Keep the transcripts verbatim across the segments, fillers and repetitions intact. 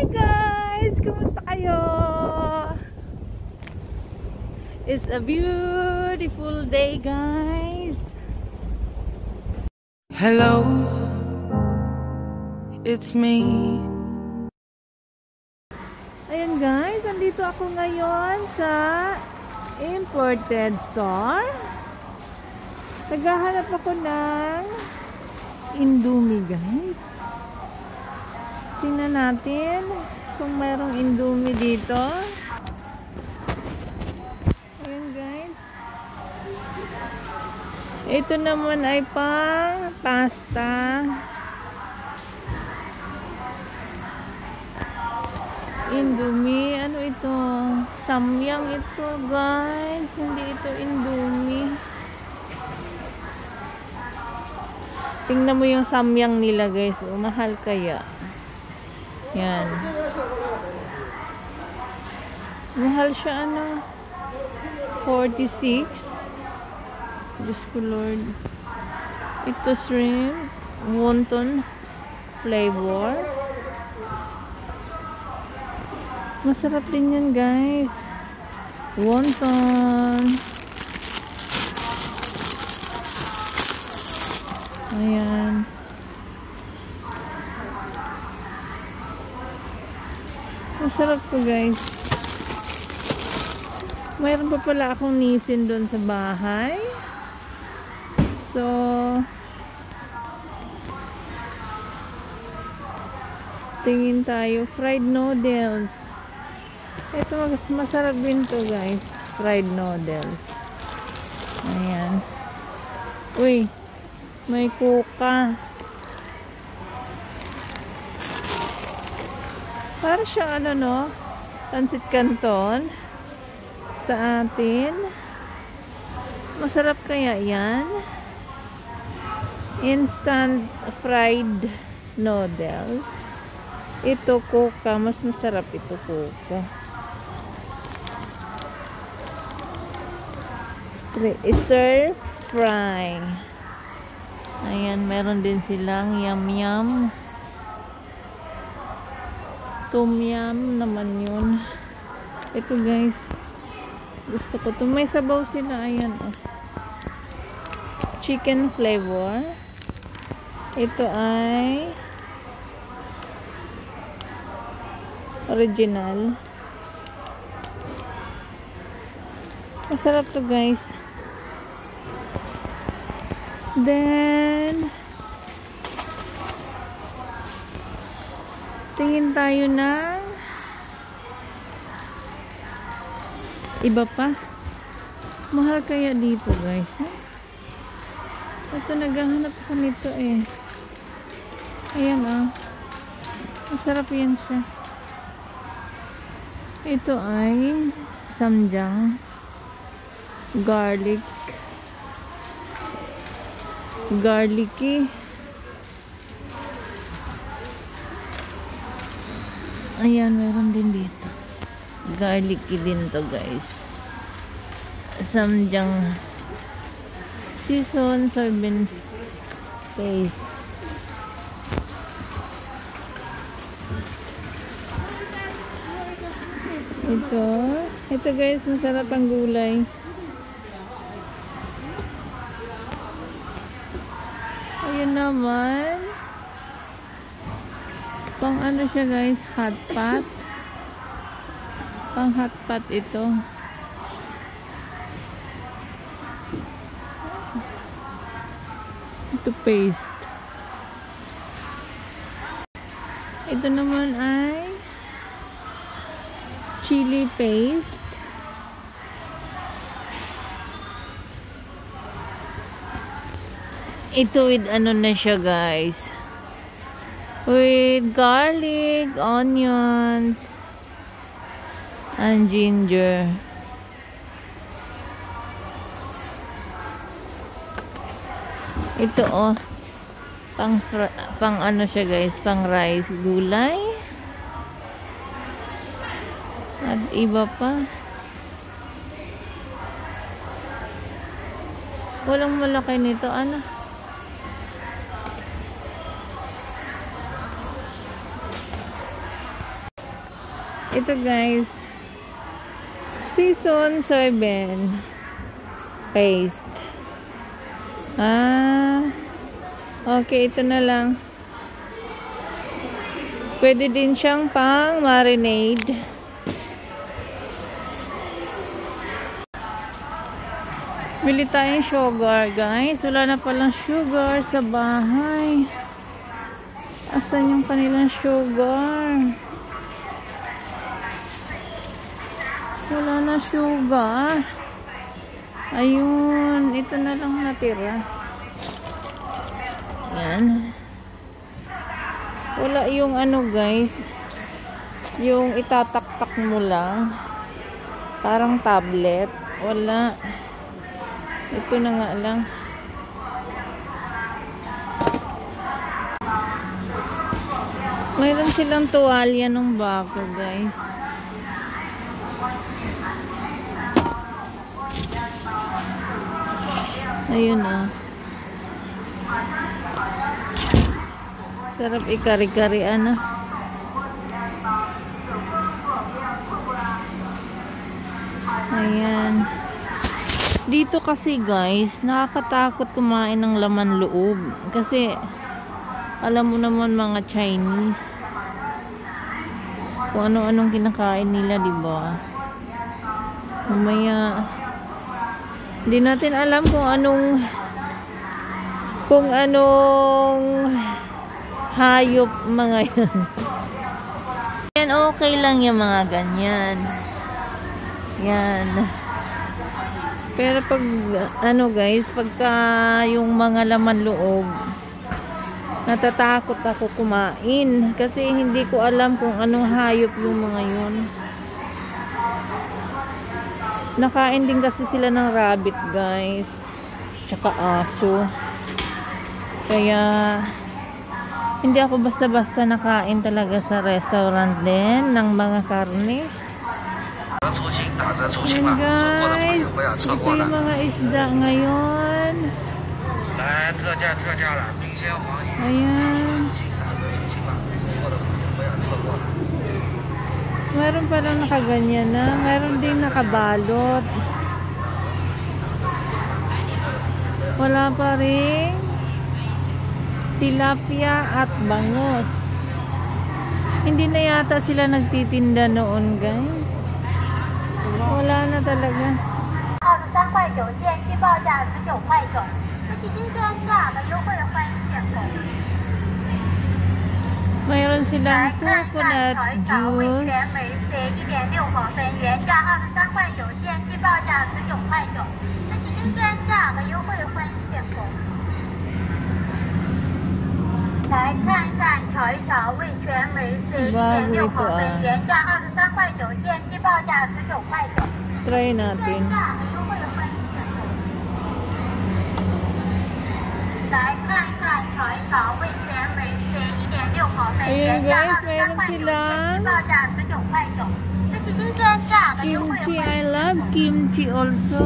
Hi guys! Kumusta kayo? It's a beautiful day, guys. Hello, it's me. Ayan guys, andito ako ngayon sa imported store. Naghahanap ako ng Indomie, guys. Tingnan natin kung mayroong Indomie dito. Ayan guys. Ito naman ay pang pasta. Indomie. Ano ito? Samyang ito guys. Hindi ito Indomie. Tingnan mo yung samyang nila guys. O, mahal kaya. Yan. Mahal siya ano? forty-six. Diyos ko Lord. Ito shrimp. Wonton flavor. Masarap din yan guys. Wonton. Ayan. Masarap po guys. Mayroon pa pala akong nisin doon sa bahay. So, tingin tayo. Fried noodles. Ito mas masarap din to guys. Fried noodles. Ayan. Uy. May kuka. Para siya ano no? Pansit Canton. Sa atin. Masarap kaya yan? Instant fried noodles. Ito kuka. Mas masarap ito kuka. Stir fry. Ayan, meron din silang yum yum. Tom yum naman yun. Ito guys. Gusto ko ito. May sabaw sila. Ayan. Oh. Chicken flavor. Ito ay original. Masarap to guys. Then tingin tayo ng iba pa. Mahal kaya dito guys, eh? Ito naghahanap ko nito eh. Ayan ah. Masarap yan siya. Ito ay samjang garlic garlicky. Ayan, meron din dito. Garlicky din to guys. Samjang season soybean paste. Ito. Ito guys, masarap ang gulay. Ayan naman. Pang ano siya guys, hot pot. Pang hot pot ito. Ito paste. Ito naman ay chili paste. Ito with ano na siya guys. With garlic, onions, and ginger. Ito oh. Pang, pang ano siya guys. Pang rice. Gulay. At iba pa. Walang malaki nito. Ano? Ito guys, season seven paste. Ah, okay, ito na lang. Pwede din siyang pang marinade. Bili tayong sugar guys. Wala na palang sugar sa bahay. Asan yung kanilang sugar? Wala na sugar. Ayun, ito na lang natira. Yan. Wala yung ano guys, yung itataktak mo lang. Parang tablet. Wala. Ito na nga lang. Mayroon silang tuwalya ng bago guys. Ayun ah. Sarap ikari-karian ah. Ayan. Dito kasi guys, nakakatakot kumain ng laman loob. Kasi, alam mo naman mga Chinese. Kung ano-anong kinakain nila, diba? Mamaya, hindi natin alam kung anong kung anong hayop mga yan. Yan, okay lang yung mga ganyan. Yan. Pero pag, ano guys, pagka yung mga laman loob, natatakot ako kumain. Kasi hindi ko alam kung anong hayop yung mga yun. Nakain din kasi sila ng rabbit guys. Tsaka aso. Kaya hindi ako basta-basta nakain talaga sa restaurant din ng mga karne. Yan guys. Ito yung mga isda ngayon. Ayan. Meron parang nakaganyan na. Meron din nakabalot. Wala pa rin tilapia at bangos. Hindi na yata sila nagtitinda noon guys. Wala na talaga. Mayroon silang coconut juice. Bago ito ah. Try natin. Ayun guys, mayroon silang kimchi. I love kimchi also.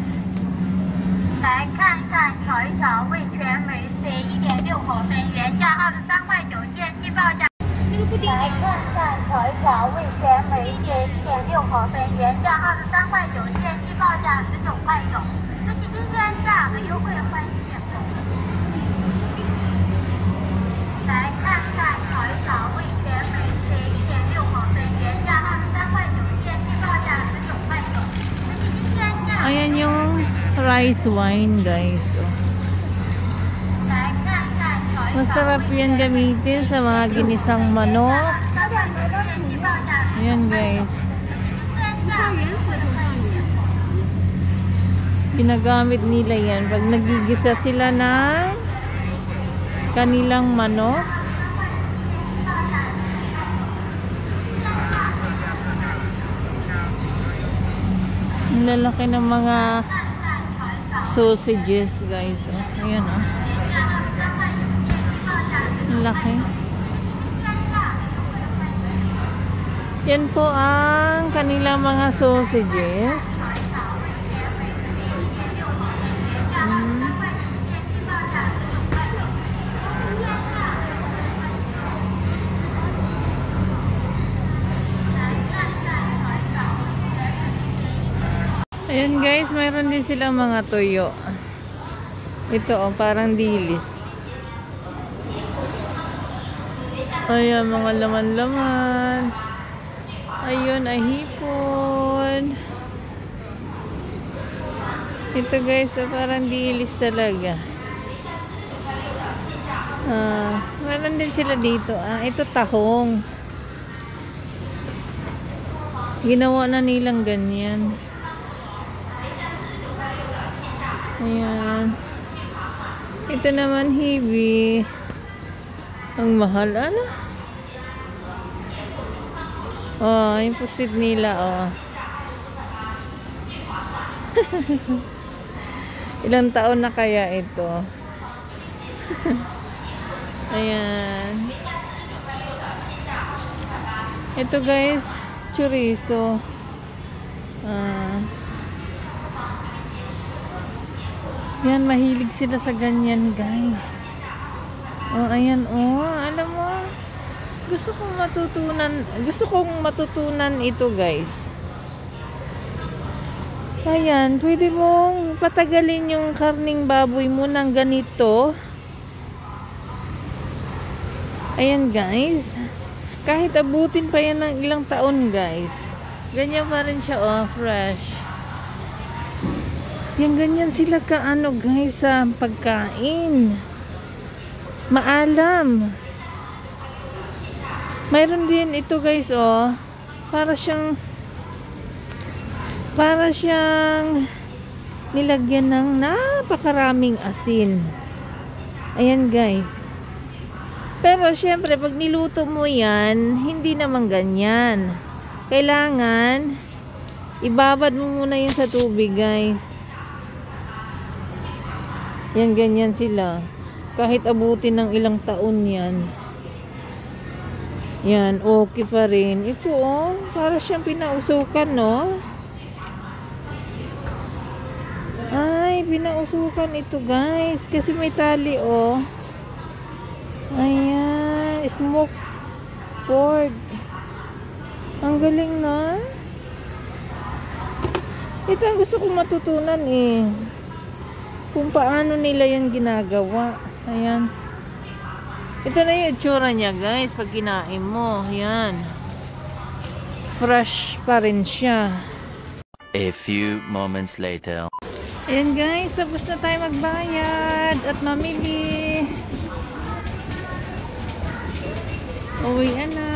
Ayan yung rice wine guys. Oh. Masarap yan gamitin sa mga ginisang manok. Ayan guys. Ginagamit nila yan pag nagigisa sila ng kanilang manok. Ang lalaki ng mga sausages guys. Oh. Ayan oh. Ang laki. Yan po ang kanilang mga sausages. Hmm. guys, mayroon din silang mga tuyo. Ito oh, parang dilis. Ayan, mga laman-laman. Ayun, ay hipon. Ito guys, oh, parang dilis talaga. Ah, meron din sila dito. Ah, ito tahong. Ginawa na nilang ganyan. Ayan. Ito naman hibi. Ang mahal, ano? Oh, yung pusit nila, oh. Ilang taon na kaya ito? Ayan. Ito guys, chorizo. Ah. Yan, mahilig sila sa ganyan guys. Oh, ayan, oh. Alam mo, gusto kong matutunan, gusto kong matutunan ito guys. Ayan, pwede mong patagalin yung karning baboy mo ng ganito. Ayan guys, kahit abutin pa yan ng ilang taon guys, ganyan pa rin siya, oh, fresh. Yan, ganyan sila kaano guys sa pagkain. Maalam. Mayroon din ito guys, oh, para siyang para siyang nilagyan ng napakaraming asin. Ayan guys. Pero syempre pag niluto mo yan, hindi naman ganyan. Kailangan ibabad mo muna yun sa tubig guys. Yan, ganyan sila. Kahit abutin ng ilang taon yan. Yan, okay pa rin. Ito oh, para siyang pinausukan, no? Ay, pinausukan ito guys. Kasi may tali, oh. Ayan, smoked pork. Ang galing na. Ito ang gusto kong matutunan eh. Kung paano nila yan ginagawa. Ayan. Ito na yung itsura niya guys pag kinain mo. Ayan. Fresh pa rin siya. A few moments later. Ayan guys, tapos na tayo magbayad at mamili. Uwi na.